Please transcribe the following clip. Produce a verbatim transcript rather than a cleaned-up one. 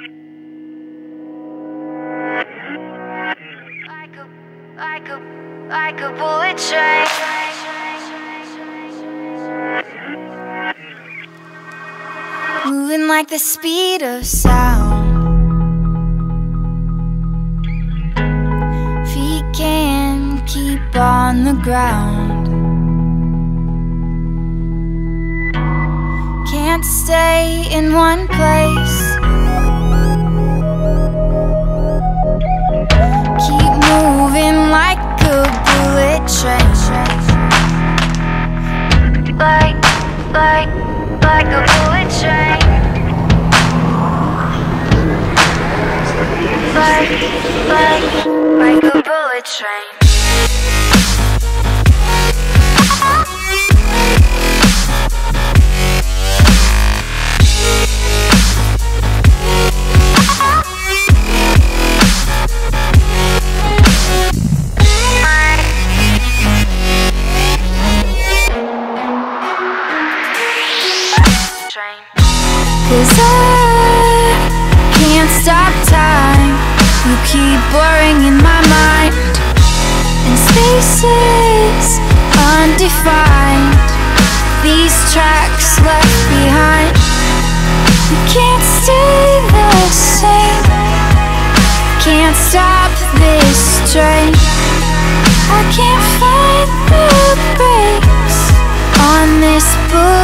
Like a, like a, like a bullet train. Moving like the speed of sound. Feet can't keep on the ground. Can't stay in one place. Keep moving like a bullet train. Like, like, like a bullet train. Like, like, like a bullet train. Cause I can't stop time. You keep blurring in my mind, and spaces undefined. These tracks left behind. You can't stay the same. Can't stop this train. I can't find the brakes on this bullet